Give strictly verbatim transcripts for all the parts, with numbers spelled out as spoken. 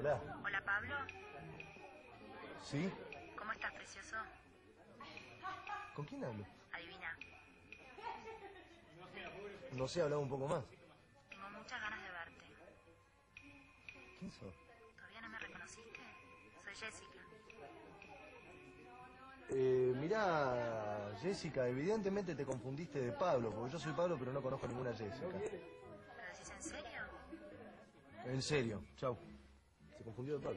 Hola. Hola, Pablo. ¿Sí? ¿Cómo estás, precioso? ¿Con quién hablo? Adivina. No sé, hablaba un poco más. Tengo muchas ganas de verte. ¿Quién sos? ¿Todavía no me reconociste? Soy Jessica. Eh, mirá, Jessica, evidentemente te confundiste de Pablo, porque yo soy Pablo, pero no conozco ninguna Jessica. ¿Lo decís en serio? En serio, chau. Se confundió de Pablo.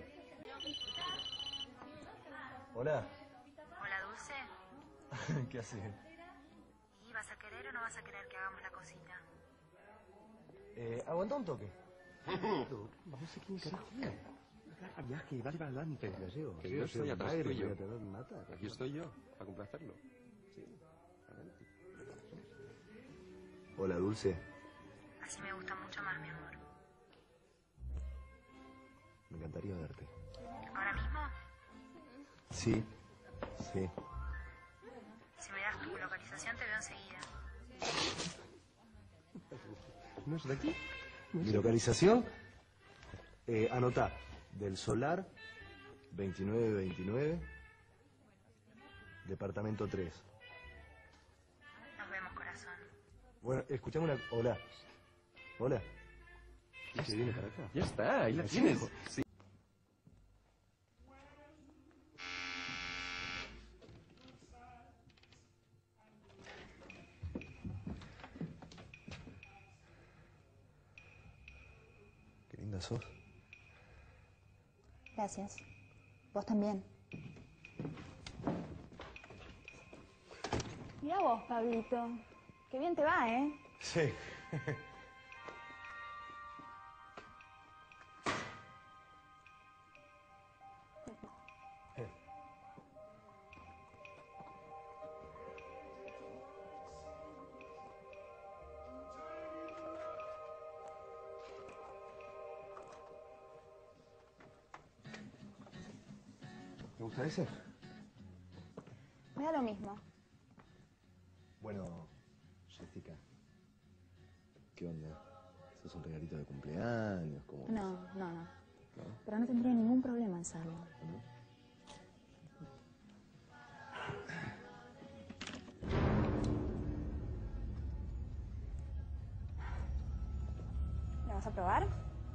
Hola. Hola, Dulce. ¿Qué haces? ¿Y vas a querer o no vas a querer que hagamos la cosita? Eh, aguanta un toque. No sé quién carajo es. Agarra viaje y vaya adelante, Gallego. Que yo estoy atrás aire, tuyo. voy a tener mata. Aquí estoy yo, para complacerlo. Sí, adelante. Hola, Dulce. Así me gusta mucho más, mi amor. Me encantaría verte. ¿Ahora mismo? Sí, sí. Si me das tu localización, te veo enseguida. ¿No es de aquí? Mi localización, eh, anotá, del Solar, veintinueve veintinueve, departamento tres. Nos vemos, corazón. Bueno, escuchame una... Hola. Hola. ¿Y se viene para acá? Ya está, ahí la ¿Sí? tienes. Sí. Qué linda sos. Gracias. Vos también. Mira vos, Pablito. Qué bien te va, ¿eh? Sí. ¿Te gusta ese? Me da lo mismo. Bueno, Jessica, ¿qué onda? ¿Sos un regalito de cumpleaños? ¿Cómo? No, no, no. ¿No? Pero no tendría ningún problema en serlo. ¿No? ¿Le vas a probar?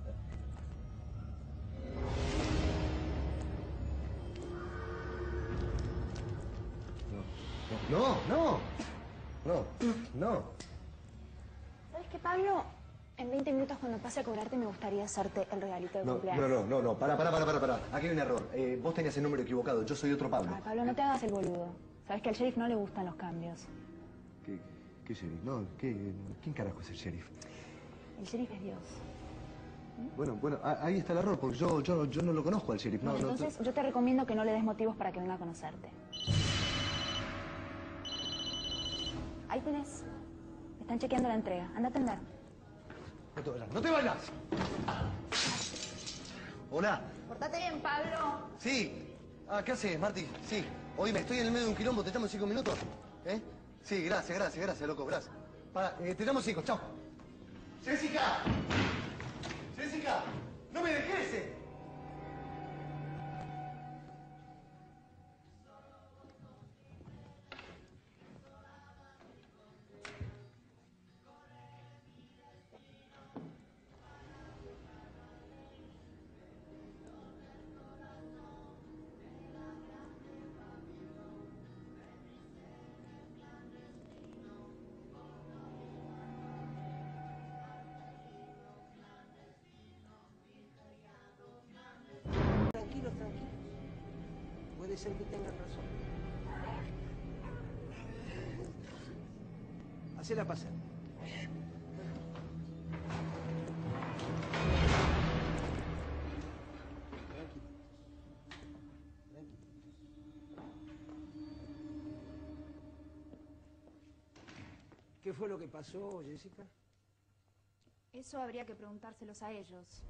No, no, no, no. ¿Sabes qué, Pablo? En veinte minutos cuando pase a cobrarte me gustaría hacerte el regalito de No, cumpleaños. no, no, no, no, para, para, para, para, para. Aquí hay un error. Eh, vos tenías el número equivocado, yo soy otro Pablo. Ay, Pablo, no te hagas el boludo. Sabes que al sheriff no le gustan los cambios. ¿Qué, qué sheriff? No, ¿qué, ¿quién carajo es el sheriff? El sheriff es Dios. Bueno, bueno, a- ahí está el error, porque yo, yo, yo no lo conozco al sheriff. No, Bueno, no, entonces yo te recomiendo que no le des motivos para que venga a conocerte. Ahí tenés. Están chequeando la entrega. Anda a atender. no te vayas, no te vayas. Hola. Portate bien, Pablo. Sí. Ah, ¿qué haces, Marti? Sí. Oíme, estoy en el medio de un quilombo, ¿te llamo en cinco minutos? ¿Eh? Sí, gracias, gracias, gracias, loco, gracias. Para, eh, te llamo en cinco, chao. ¡Jessica! ¡Jessica! ¡No me dejes! eh. Tranquilos, tranquilos. Puede ser que tengan razón. Hacela pasar. Tranquilo. Tranquilo. ¿Qué fue lo que pasó, Jessica? Eso habría que preguntárselos a ellos.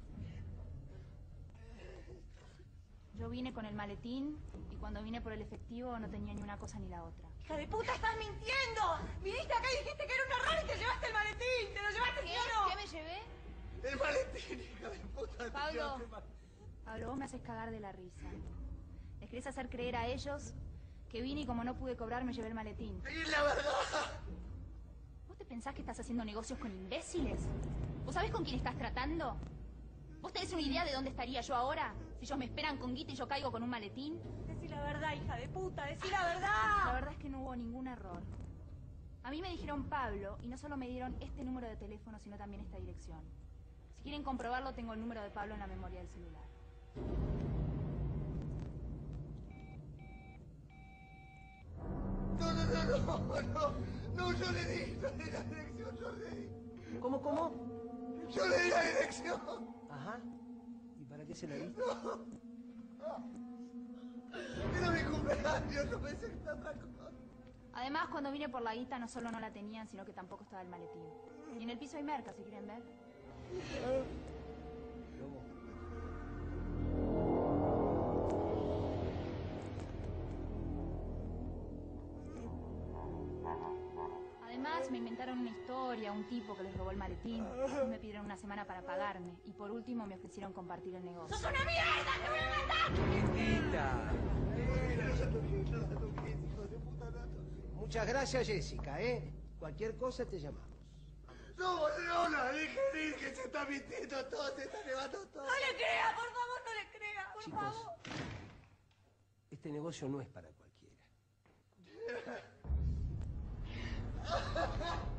Yo vine con el maletín y cuando vine por el efectivo no tenía ni una cosa ni la otra. ¡Hija de puta, estás mintiendo! Viniste acá y dijiste que era un error y te llevaste el maletín. ¿Te lo llevaste, sí o no? ¿Qué me llevé? El maletín, hija de puta. Pablo. te llevaste el Pablo, vos me haces cagar de la risa. Les querés hacer creer a ellos que vine y como no pude cobrar me llevé el maletín. ¡Es la verdad! ¿Vos te pensás que estás haciendo negocios con imbéciles? ¿Vos sabés con quién estás tratando? ¿Vos tenés una idea de dónde estaría yo ahora? Si ellos me esperan con guita y yo caigo con un maletín. Decí la verdad, hija de puta, decí la La verdad. verdad es que no hubo ningún error. A mí me dijeron Pablo y no solo me dieron este número de teléfono, sino también esta dirección. Si quieren comprobarlo, tengo el número de Pablo en la memoria del celular. No, no, no, no, no. No, yo le di, yo le di la dirección, yo le di. ¿Cómo, cómo? Yo le di la dirección. Ajá. ¿Y para qué se la diste? Era mi cumpleaños, no pensé que era otra cosa. Además, cuando vine por la guita, no solo no la tenían, sino que tampoco estaba el maletín. Y en el piso hay merca, si quieren ver. Lobo. Además, me inventaron una historia, un tipo que les robó el maletín. Después me pidieron una semana para pagarme. Y por último, me ofrecieron compartir el negocio. ¡Sos una mierda! ¡Te voy a matar! Chiquitita. No la toqué, no la toqué, hijo de puta, no la toqué. Muchas gracias, Jessica, ¿eh? Cualquier cosa te llamamos. No, no, la dije, dije, se está mintiendo todo, se está levantando todo. ¡No le crea, por favor, no le crea! ¡Por Chicos, favor! este negocio no es para cualquiera.